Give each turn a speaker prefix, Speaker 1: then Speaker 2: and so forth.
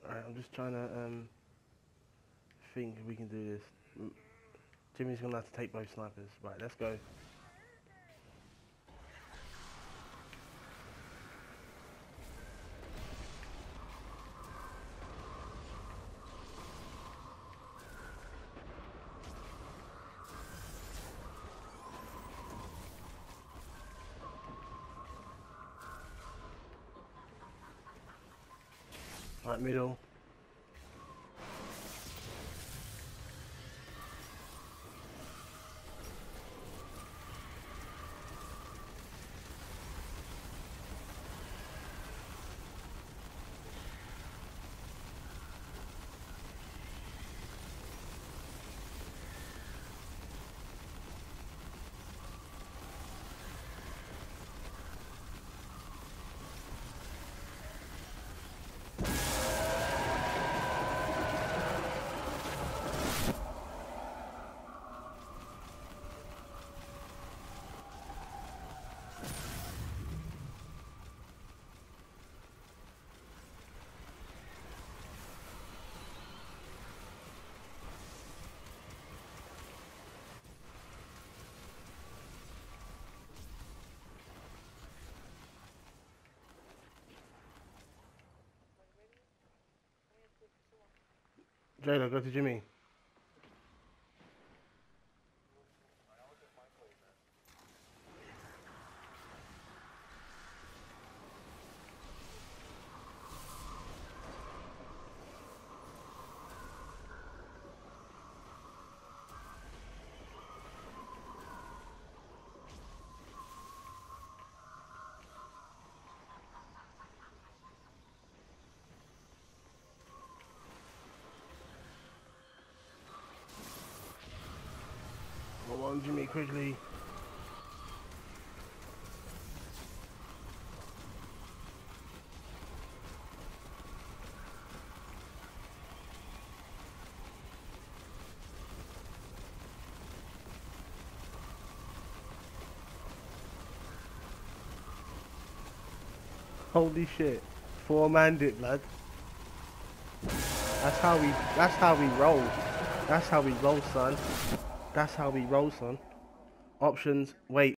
Speaker 1: Alright, I'm just trying to think if we can do this. Jimmy's gonna have to take both snipers. Right, let's go. Right, middle. Jayla, go to Jimmy. Go on, Jimmy, quickly. Holy shit. 4-man dip, lad. That's how we roll. That's how we roll, son. That's how we roll, son. Options, wait.